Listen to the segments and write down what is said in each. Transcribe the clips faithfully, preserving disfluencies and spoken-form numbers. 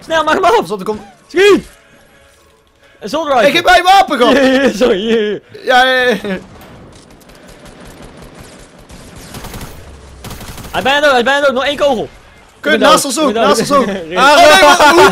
Snel, maak hem af! Pas op, er komt... Schiet! Een zonder Ik heb mijn wapen gehad! Sorry, hier. Ja, ja, ja. Hij is bijna dood, hij is bijna dood. Nog één kogel. Kut, naast ons ook, naast ons ook. Ah, Ah, nee, wat, hoe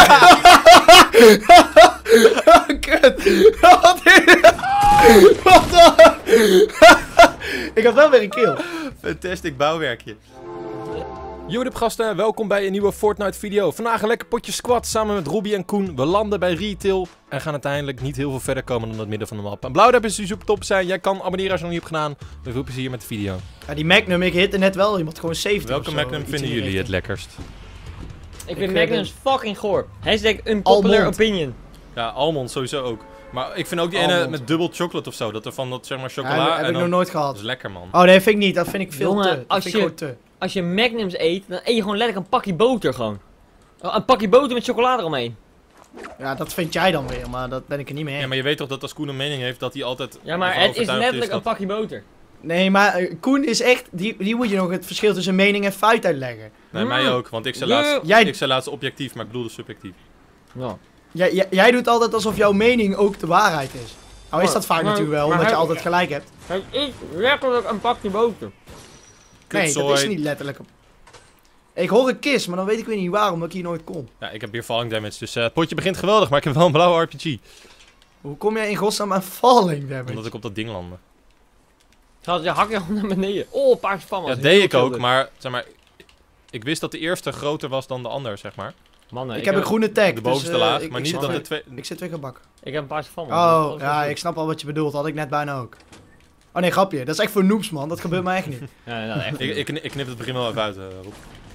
bouwen? Kut. Wat is... Wat dan? Ik had wel weer een kill. Fantastic bouwwerkje. Yo, de gasten, welkom bij een nieuwe Fortnite video. Vandaag een lekker potje squad samen met Robbie en Koen. We landen bij Retail en gaan uiteindelijk niet heel veel verder komen dan het midden van de map. En blauw is die super top zijn. Jij kan abonneren als je nog niet hebt gedaan. We veel plezier met de video. Ja, die Magnum, ik hitte net wel iemand gewoon zeventig. Welke Magnum vinden jullie het lekkerst? Ik vind Ik, Magnums fucking goor. Hashtag unpopular Almond. opinion. Ja, almond sowieso ook. Maar ik vind ook die ene Almond. met dubbel chocolate of zo. Dat er van dat zeg maar Ja, chocola heb en ik dan... nog nooit Dat gehad. is lekker, man. Oh nee, vind ik niet. Dat vind ik veel Jongen, te. Dat als vind ik je- gewoon te. Als je Magnums eet, dan eet je gewoon letterlijk een pakje boter gewoon. Oh, Een pakje boter met chocolade eromheen. Ja, dat vind jij dan weer, maar dat ben ik er niet mee eens. Ja, maar je weet toch dat als Koen een mening heeft dat hij altijd... Ja, maar ervan het is overtuigd letterlijk een dat- pakje boter. Nee, maar eh, Koen is echt. Die, die moet je nog het verschil tussen mening en feit uitleggen. Nee, mij ook, want ik zei Ja. laatst, Jij- ik zei laatst objectief, maar ik bedoelde subjectief. Ja. Jij, jij, jij doet altijd alsof jouw mening ook de waarheid is. Nou is Maar- dat vaak maar- natuurlijk wel, maar omdat je hij- altijd gelijk hebt. Het is letterlijk een pakje boter. Nee, dat is niet letterlijk. een- Ik hoor een kist, maar dan weet ik weer niet waarom dat ik hier nooit kom. Ja, ik heb hier falling damage, dus eh, het potje begint geweldig, maar ik heb wel een blauwe R P G. Hoe kom jij in godsnaam aan falling damage? Omdat ik op dat ding landde. Gaat je hak je gewoon naar beneden. Oh, paarse van Ja, dat deed ik ook, maar zeg maar... Ik wist dat de eerste groter was dan de ander, zeg maar. Mannen, ik, heb een groene tag. De bovenste dus, eh, laag, ik- maar ik niet zit dat de weer- twee... Ik zit weer gebakken. Ik heb een paarse van. Oh, ja, ik snap al wat je bedoelt. Had ik net bijna ook. Oh nee, grapje. Dat is echt voor noobs, man. Dat gebeurt mij echt niet. Ja, nou, echt. Ik, ik, ik knip het begin wel even uit, uh, Rob.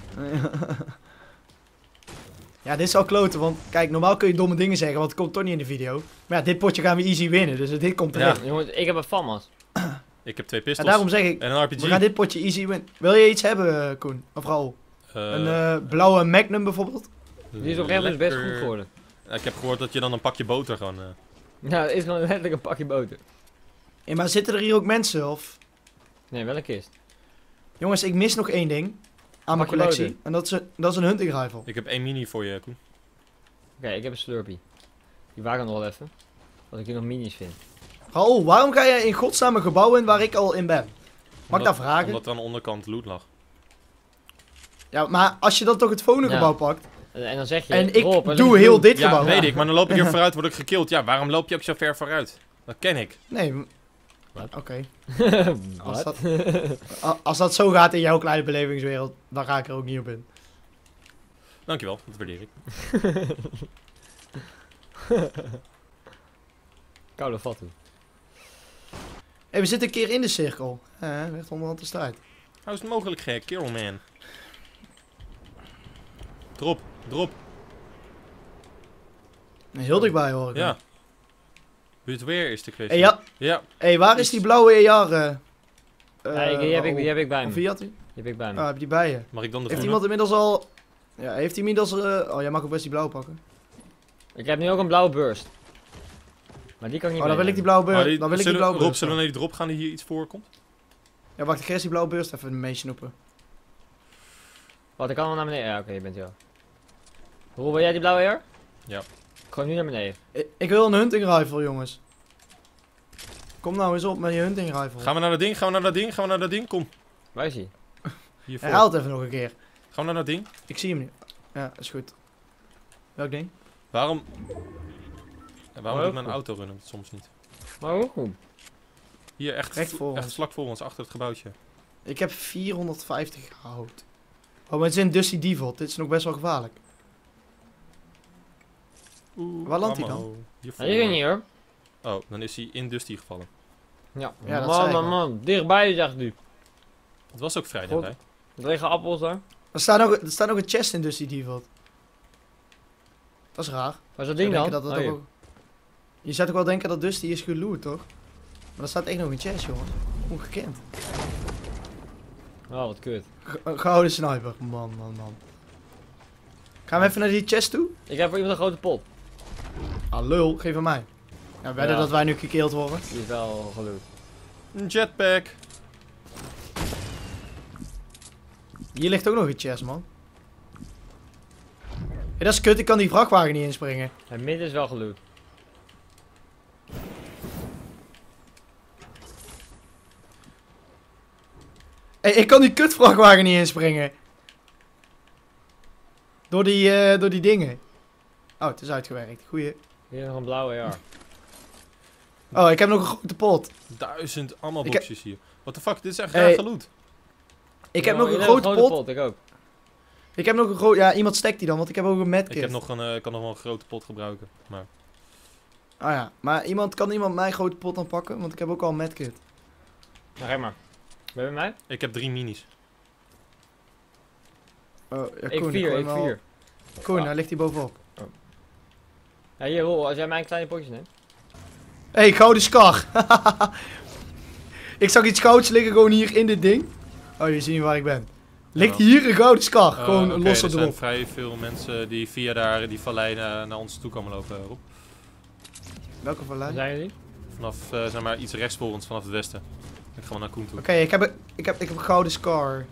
Ja, dit is al kloten, want kijk, normaal kun je domme dingen zeggen, want het komt toch niet in de video. Maar ja, dit potje gaan we easy winnen, dus dit komt erin. Ja. Ja. Jongens, ik heb een FAMAS. Ik heb twee En pistols daarom zeg ik, en een R P G. we gaan dit potje easy winnen. Wil je iets hebben, eh, Koen? Of Raoul? Eh, Een eh, blauwe Magnum bijvoorbeeld? Die is op een gegeven moment best lekker- goed geworden. Ja, ik heb gehoord dat je dan een pakje boter gewoon... eh, Ja, het is gewoon letterlijk een pakje boter. Ja, maar zitten er hier ook mensen, of? Nee, wel een kist. Jongens, ik mis nog één ding aan mijn Pakje collectie. boter. En dat is, een, dat is een hunting rifle. Ik heb één mini voor je, Koen. Oké, ik heb een Slurpee. Die waak ik nog wel even. Dat ik hier nog minis vind. Raoul, waarom ga jij in godsnaam een gebouw in waar ik al in ben? Mag ik Omdat- dat vragen? Omdat er aan de onderkant loot lag. Ja, maar als je dan toch het volgende Ja. gebouw pakt. En, en dan zeg je... En ik Rob, er doe ligt heel loot. dit Ja, gebouw. weet ik, maar dan loop ik hier vooruit, word ik gekild. Ja, waarom loop je ook zo ver vooruit? Dat ken ik. Nee. m- Wat? Oké. Als, Wat? dat, a- als dat zo gaat in jouw kleine belevingswereld, dan ga ik er ook niet op in. Dankjewel, dat waardeer ik. Koude fatu. Hé, we zitten een keer in de cirkel. Eh, echt onderhand de strijd. Hoe is het mogelijk, gek? Carol man. Drop, drop. Heel dichtbij hoor ik. Ja. Buurt weer is de Hé, kwestie. ja. Ja. Hey, waar is die blauwe E R? eh, Ja, ik- die, heb ik, die heb ik bij me. Of Die wie had die? heb ik bij me. Ah, heb je die bij je? Mag ik dan de Heeft groene? iemand inmiddels al... Ja, heeft hij inmiddels... eh, Oh, jij mag ook best die blauwe pakken. Ik heb nu ook een blauwe burst. Maar die kan ik niet Oh, dan wil ik die meenemen. blauwe Maar beurs. die- Dan wil ik die zullen- blauwe Rob, beurs. zullen we naar die drop gaan die hier iets voorkomt? Ja, wacht, ik ga eerst die blauwe beurs even mee snoepen. Wat, ik kan wel naar beneden. Ja, oké, je bent wel. Roel, wil jij die blauwe air? Ja. Gewoon nu naar beneden. Ik, ik wil een hunting rifle, jongens. Kom nou eens op met je hunting rifle. Gaan we naar dat ding? Gaan we naar dat ding? Gaan we naar dat ding? Kom. Waar is hij? Hiervoor. Herhaal het even nog een keer. Gaan we naar dat ding? Ik zie hem niet. Ja, is goed. Welk ding? Waarom... Ja, waarom Oh, doet mijn goed. auto runnen het soms niet? Maar hoe goed? Hier, echt, Recht voor echt ons. vlak voor ons, achter het gebouwtje. Ik heb vierhonderdvijftig hout. Oh, maar het is in Dusty Default. Dit is nog best wel gevaarlijk. Oeh, Waar landt hij ammo. dan? Hiervoor. Hij is er niet hoor. Oh, dan is hij in Dusty gevallen. Ja, Ja, dat man, zei ik man, al. man. Dichtbij zegt u. Het was ook vrij Goed. dichtbij. Er liggen appels daar. Er staat nog, er staat nog een chest in Dusty Default. Dat is raar. Waar is dat Je ding zou dan? denken dat dat Oh, ook- Je zou toch wel denken dat Dusty is geloot, toch? Maar er staat echt nog een chest, jongen. Ongekend. hier. Oh, wat kut. Ge- Een gouden sniper. Man, man, man. Gaan we even naar die chest toe? Ik heb voor iemand een grote pot. Ah, lul. Geef aan mij. Ja, wedden Ja. dat wij nu gekeeld worden. Die is wel gelukt. Een jetpack. Hier ligt ook nog een chest, man. Hey, dat is kut, ik kan die vrachtwagen niet inspringen. Het midden is wel geloot. Hey, ik kan die kut vrachtwagen niet inspringen. Door die, uh, door die dingen. Oh, het is uitgewerkt. Goeie. Hier nog een blauwe A R. Oh, ik heb nog een grote pot. Duizend allemaal Ik heb- boxjes hier. What the fuck, dit is echt Hey. raar geloot. Ik heb Ja, nog een jullie grote hebben pot. Ik ook. Ik heb nog een grote... Ja, iemand stekt die dan, want ik heb ook een medkit. Ik heb nog een, eh, ik kan nog wel een grote pot gebruiken. Maar Oh ja, maar iemand, kan iemand mijn grote pot dan pakken? Want ik heb ook al een medkit. Nou, geef maar. Ben je bij mij? ik heb drie minis. Oh, ja, Ik Koen, vier, gooi ik hem al- vier. Koen, Ah. hij ligt hier bovenop. Ja, hier, Roel, als jij mijn kleine potjes neemt. Hé, hey, gouden skar. Ik zag iets gouds liggen gewoon hier in dit ding. Oh, je ziet niet waar ik ben. Ligt Ja. hier een gouden skar. Eh, gewoon oké, een losse er zijn drop. vrij veel mensen die via daar die vallei naar, naar ons toe komen lopen, Rob. Welke Waar vallei? Oké, zijn jullie? Vanaf, eh, zeg maar, iets rechts voor ons, vanaf het westen. Ik ga wel naar Koen toe. ik, heb een, ik, heb, ik heb een gouden scar.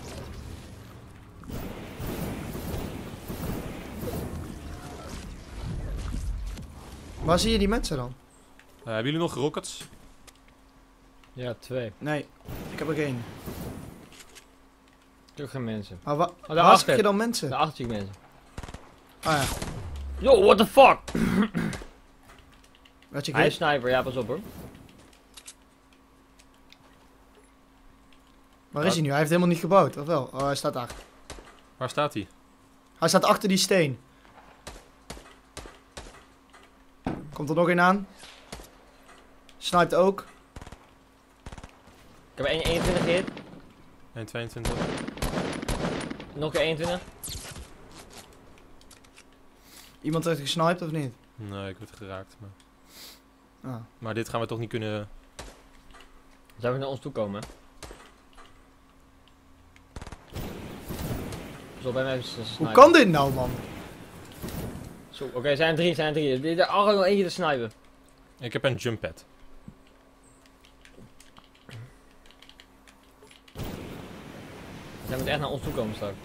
Waar zie je die mensen dan? Eh, hebben jullie nog rockets? Ja, twee. Nee, ik heb er geen. Terug geen mensen. Maar wa waar daarachter. zie je dan mensen? Daarachter zie ik mensen. Ah ja, Yo, what the fuck? wat je Hij is geeft. sniper, ja, pas op hoor. Waar is hij nu? Hij heeft helemaal niet gebouwd, of wel? Oh, hij staat daar. Waar staat hij? Hij staat achter die steen. Komt er nog een aan? Sniped ook. Ik heb één eenentwintig gehit. één tweeëntwintig. Nog een eenentwintig. Iemand heeft gesniped of niet? Nee, ik werd geraakt. Maar... Ah. maar dit gaan we toch niet kunnen... Zou ik naar ons toe komen? Zo bij mij is het een Hoe sniper. kan dit nou, man? Zo, oké, zijn er drie, zijn er drie. Er is er nog eentje te snipen. Ik heb een jump pad. Zij moet echt naar ons toe komen straks.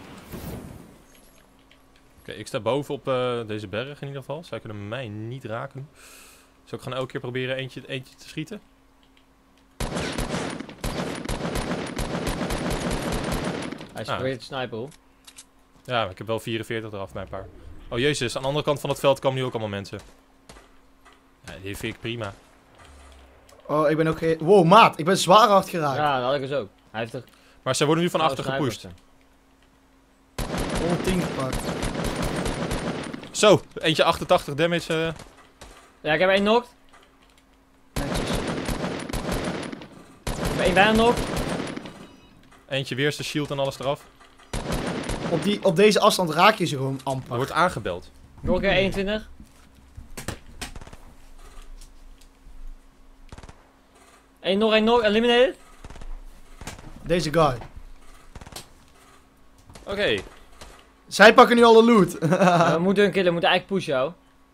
Oké, ik sta boven op eh, deze berg in ieder geval. Zij kunnen mij niet raken. Dus ik ga elke keer proberen eentje, eentje te schieten. Hij is Ah. probeert te snipen hoor. Ja, maar ik heb wel vierenveertig eraf bij een paar. Oh jezus, aan de andere kant van het veld komen nu ook allemaal mensen. Ja, die vind ik prima. Oh, ik ben ook ge... Wow, maat. Ik ben zwaar hard geraakt. Ja, dat had ik dus ook. Hij heeft er... Maar zij worden nu van achter Oh, gepusht. snipers. honderdtien gepakt. Zo, eentje achtentachtig damage. eh. Ja, ik heb één knocked. Netjes. Ik heb één bijna knocked. Eentje weer zijn shield en alles eraf. Op, die, op deze afstand raak je ze gewoon Er amper. wordt aangebeld. Nog een keer eenentwintig. Eén nog, één nog. Eliminated. Deze guy. Oké, Zij pakken nu alle loot. Ja, we moeten hun killen, we moeten eigenlijk pushen, jou.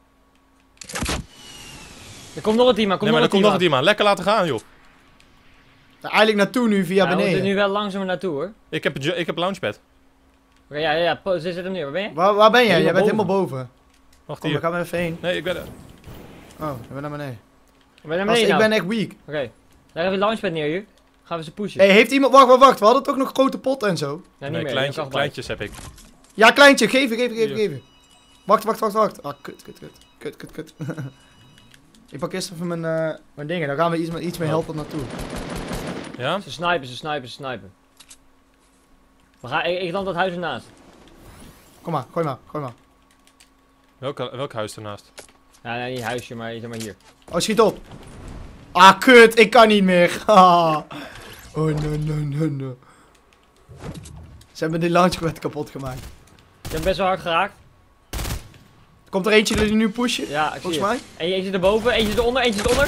Er komt nog een team aan, komt nee, maar nog er een komt nog team een team aan. Lekker laten gaan, joh. Eigenlijk naartoe nu via aan. Ja, we beneden. moeten nu wel langzamer naartoe hoor. Ik heb, ju- ik heb launchpad. Oké, ja, ja, ja, po- zet hem neer, waar ben je? Waar, waar ben jij? Helemaal Jij bent boven. helemaal boven. Wacht Kom, we hier. gaan even heen. Nee, ik ben er. Oh, ik ben naar beneden. Waar ben je naar Gast, beneden ik nou? ben echt weak. Oké, leg even launchpad neer hier. Gaan we ze pushen. Hé, hey, heeft iemand... Wacht, wacht, wacht. We hadden toch nog grote pot en zo? Ja, niet Nee, meer, kleintje, je kan kleintjes heb ik. Ja, kleintje. Geven, geven, geven, Hier. geven. Wacht, wacht, wacht, wacht. Ah, kut, kut, kut. Kut, kut, kut. Ik pak eerst even mijn, eh, mijn dingen. Dan gaan we iets, met- iets meer Oh. helpen naartoe. Ja? Ze snipen, ze snipen, ze snipen. We gaan, ik, ik land dat huis ernaast. Kom maar, gooi maar, gooi maar. Welk, welk huis ernaast? Ja, nee, niet huisje, maar zeg maar hier. Oh, schiet op. Ah, kut. Ik kan niet meer. Ah. Oh, no, no, no, no. Ze hebben die launchpad kapot gemaakt. Ik heb best wel hard geraakt. Komt er eentje die nu pushen? Ja, ik zie Volgens het. mij. Eentje, eentje erboven, eentje eronder, eentje eronder.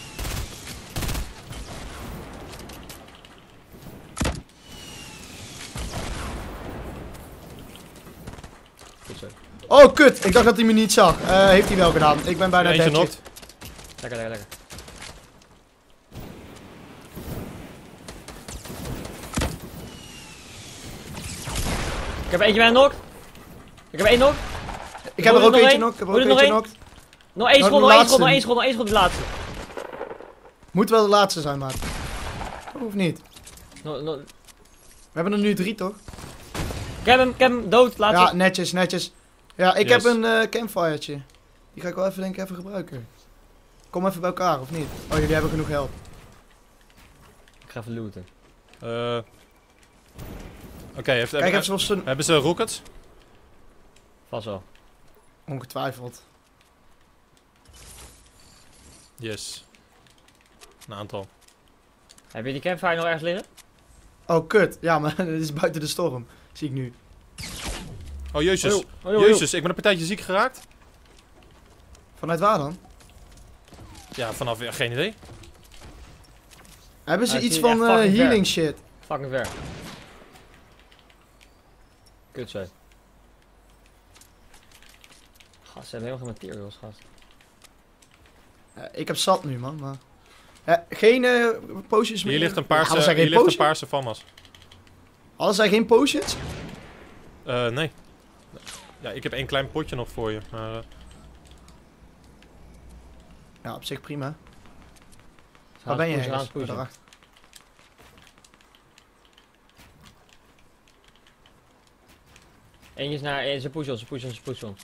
Goed zo. Oh, kut. Ik dacht dat hij me niet zag. Eh, heeft hij wel gedaan. Ik ben bijna Eentje dead. knocked. Lekker, lekker, lekker. Ik heb eentje bij een knock. Ik heb één knock. Ik heb Moet er ook er nog eentje één? nog. Ik heb er Moet ook er nog eentje één? nog. Nog één Nou, schot, de nog één laatste. schot, nog één schot, nog één schot, die laatste. Moet wel de laatste zijn, maat. Of niet? No, no. We hebben er nu drie, toch? Ik heb hem, ik heb hem dood, laatste. Ja, netjes, netjes. Ja, ik Yes. heb een uh, campfiretje. Die ga ik wel even, denk ik, even gebruiken. Kom even bij elkaar, of niet? Oh, jullie hebben genoeg help. Ik ga even looten. Eh, Oké, okay, heeft- Kijk hebben, even of ze... hebben ze rockets? Vast wel. Ongetwijfeld. Yes. Een aantal. Heb je die campfire nog ergens liggen? Oh, kut. Ja, maar dit is buiten de storm. Zie ik nu. Oh, jezus. Oh, joh. Oh, joh, joh. Jezus, ik ben een partijtje ziek geraakt. Vanuit waar dan? Ja, vanaf, ja, geen idee. Hebben ze Ah, iets zie je, van echt eh, fucking healing ver. shit? Fucking ver. Kut zo. Gast, ze hebben helemaal geen materials, gast. Eh, ik heb zat nu, man. Maar... Eh, geen eh potions meer. Hier ligt een Hadden paarse, zij hier geen ligt een potions? paarse famas. Hadden zij geen potions? Eh, nee. Ja, ik heb één klein potje nog voor je. Maar, eh, Ja, op zich prima. Ze Waar gaan ben je? pushen, Hennis? gaan pushen. Daarachter. Eentje is naar, eh, ze pushen ons, ze pushen ons, ze pushen ons.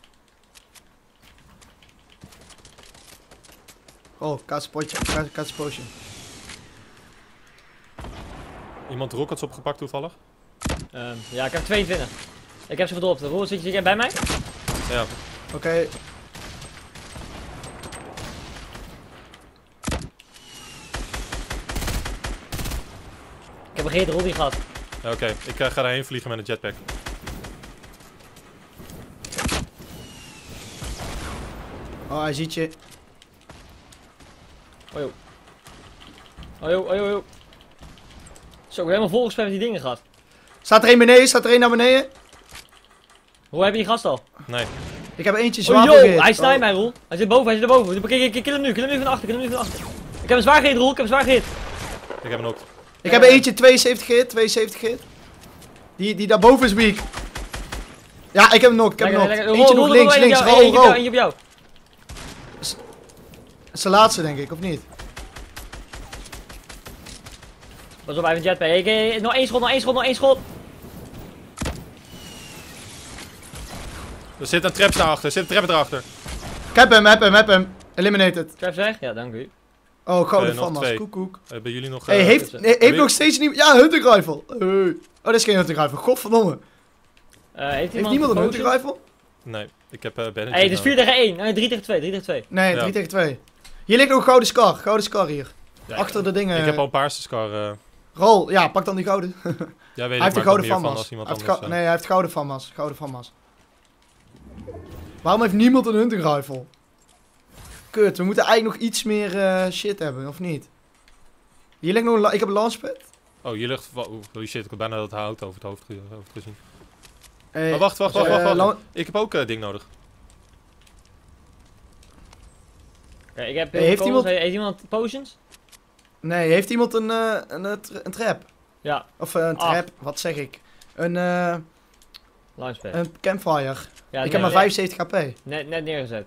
Oh, kaatse potje. Kaatse, kaatse potion. iemand rockets opgepakt toevallig? Ehm, ja, ik heb tweeëntwintig. Ik heb ze gedropt. Roel, zit je bij mij? Ja. Oké. Okay. Ik heb een gate Roddy gehad. Ja, Oké, ik eh, ga daarheen vliegen met een jetpack. Oh, hij ziet je. Oh joh. Oh joh, oh joh, oh joh. Zo, ik heb helemaal volgespamd met die dingen gehad. Staat er één beneden? Staat er één naar beneden? Hoe heb je die gast al? Nee. Ik heb eentje Oh zwaar joh, vergeet. hij snijdt Oh. mij, Roel. Hij zit boven, hij zit erboven. Kill, kill, kill hem nu, kill hem nu van achter, kill hem nu van achter. Ik heb een zwaar gehit, Roel, ik heb een zwaar gehit. Ik heb een ook. Ik heb eentje tweeënzeventig hit, tweeënzeventig hit. Die, die daarboven is weak. Ja, ik heb hem nog, ik heb hem nog. Eentje nog links, links, Eentje roll, op jou, roll. eentje op jou. Dat is de laatste denk ik, of niet? Pas op, hij heeft een jetpack. Ik, eh, nog één schot, nog één schot, nog één schot. Er zit een trap daarachter, er zit een trap erachter. Ik heb hem, heb hem, heb hem. Eliminated. Traps weg? Ja, dank u. Oh, gouden Eh, nog famas, twee. koek koek. Hebben jullie nog... Hey, eh, heeft, dus, nee, heeft wie- nog steeds niet... Ja, hunting rifle. Hey. Oh, dat is geen hunting rifle, godverdomme. Uh, heeft Heeft iemand, niemand een potion? hunting rifle? Nee, ik heb uh, bandage. Hey, het is vier tegen één. Nee, drie tegen twee, drie tegen twee. Nee, Ja. drie tegen twee. Hier ligt nog een gouden scar, gouden scar hier. Ja, Achter de dingen. Ik heb al een paarse scar. uh, Rol, ja, pak dan die gouden. ja, weet Hij ik, heeft maar de ik gouden nog meer van famas. als iemand Hij heeft anders. gou- uh, nee, hij heeft gouden famas. Gouden famas. Waarom heeft niemand een hunting rifle? Kut, we moeten eigenlijk nog iets meer eh, shit hebben, of niet? Hier ligt nog een... la- Ik heb een launchpad. Oh, hier ligt... wa- oeh, holy shit, ik heb bijna dat hout over het hoofd, ge- hoofd gezien. Hey, Maar wacht, wacht, wacht, eh, wacht. wacht. lan- Ik heb ook uh, ding nodig. Kijk, ik heb Hey, heeft heeft, iemand- heeft iemand potions? Nee, heeft iemand een, eh, een, eh, tra- een trap? Ja, Of eh, een Ah. trap, wat zeg ik? Een, eh, launchpad. een campfire. Ja, ik nee, heb maar nee, vijfenzeventig H P. Net, net neergezet.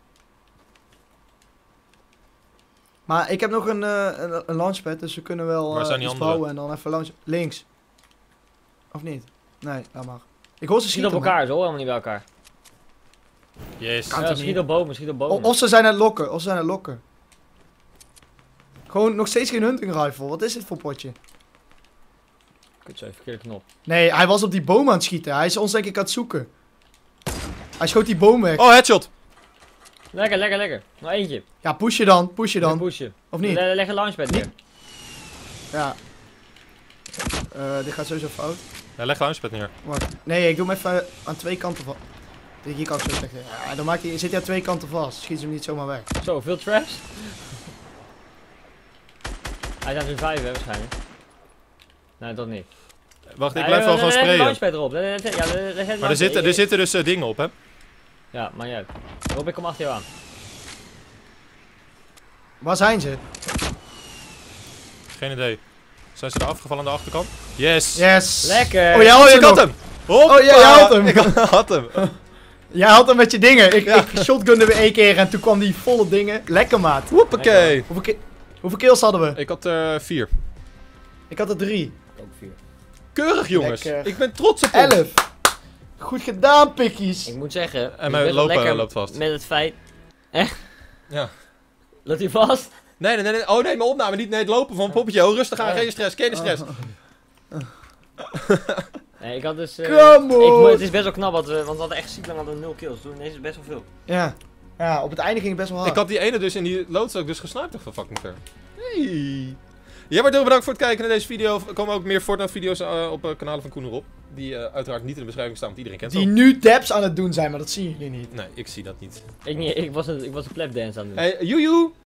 Maar ik heb nog een, eh, een, een launchpad, dus we kunnen wel Waar eh, zijn die iets andere? bouwen en dan even launch... Links. Of niet? Nee, laat maar. Ik hoor ze Schiet op schieten, elkaar, ze horen helemaal niet bij elkaar. Yes. Kan Ja, toch schiet niet? op bomen, schiet op man. bomen. O- Of ze zijn aan het lokken, of ze zijn aan het lokken. Gewoon nog steeds geen hunting rifle. Wat is dit voor potje? Kut zo, verkeerde knop. Nee, hij was op die boom aan het schieten. Hij is ons denk ik aan het zoeken. Hij schoot die boom weg. Oh, headshot! Lekker, lekker, lekker. Nog eentje. Ja, push je dan, push je dan. Pushen. Of niet? Le- Leg een launchpad neer. Ja. Eh, dit gaat sowieso fout. Ja, leg launchpad neer. Wacht. Nee, ik doe hem even aan twee kanten vast. Hier kan ik zo zeggen. Ja, dan maakt hij, zit hij aan twee kanten vast. Schiet ze hem niet zomaar weg. Zo, veel traps. Hij is aan zijn vijf, hè, waarschijnlijk. Nee, dat niet. Wacht, ik Ja, blijf ja, wel leg- gewoon leg een sprayen. launchpad erop. Le- le- le- Ja, le- leg het Maar er launchpad- zitten, er zitten dus uh, dingen op, hè? Ja, maar niet uit. Rob, ik kom achter jou aan. Waar zijn ze? Geen idee. Zijn ze er afgevallen aan de achterkant? Yes! Yes. Lekker! Oh, jij Oh, had ik hem had nog. hem! Hoppa! Oh, jij had hem. Ik had hem! Jij had hem met je dingen. Ik, Ja. ik shotgunde weer één keer en toen kwam die volle dingen. Lekker, maat. Hoppakee. Hoeveel, ki- hoeveel kills hadden we? Ik had er vier. Ik had er drie. Ook vier. Keurig, jongens. Lekker. Ik ben trots op ons. Elf. Goed gedaan, pikkies. Ik moet zeggen, En ik mijn ben wel lopen lekker loopt vast. met het feit... Echt? Ja. Loopt hij vast? Nee, nee, nee, nee. Oh nee, mijn opname. Niet nee, het lopen van een poppetje. Oh, rustig aan. Ja. Geen stress. Geen stress. Nee, ik had dus... eh, Kom ik, op. mo- het is best wel knap, want we, want we hadden echt ziek lang hadden we nul kills. Toen ineens is het best wel veel. Ja. Ja, op het einde ging het best wel hard. Ik had die ene dus in die loodstok dus gesniped van fucking ver. Hey. Ja, maar heel bedankt voor het kijken naar deze video. Er komen ook meer Fortnite video's uh, op uh, kanalen van Koen erop. Die uh, uiteraard niet in de beschrijving staan, want iedereen kent ze Die al. nu dabs aan het doen zijn, maar dat zien jullie niet. Nee, ik zie dat niet. Ik, niet, ik was een, ik was een clapdance aan het doen. Hey, joejoe!